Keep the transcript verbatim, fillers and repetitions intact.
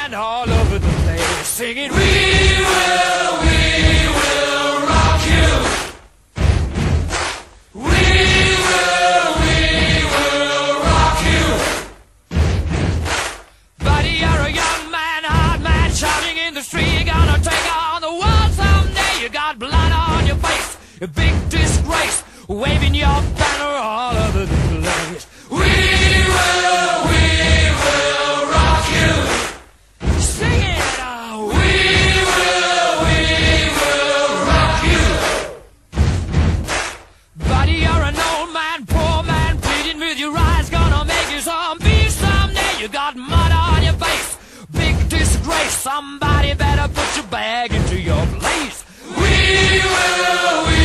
band all over the place singing, we will, we will rock you. We will, we will rock you. Buddy, you're a young man, hard man, shouting in the street. You're gonna take on the world someday. You got blood on your face, a big disgrace, waving your banner all over the place. We will, we will rock you. Sing it out. We will, we will rock you. Buddy, you're an old man, poor man, pleading with your eyes, gonna make you zombie someday. You got mud on your face, big disgrace. Somebody better put your bag into your place. We will, we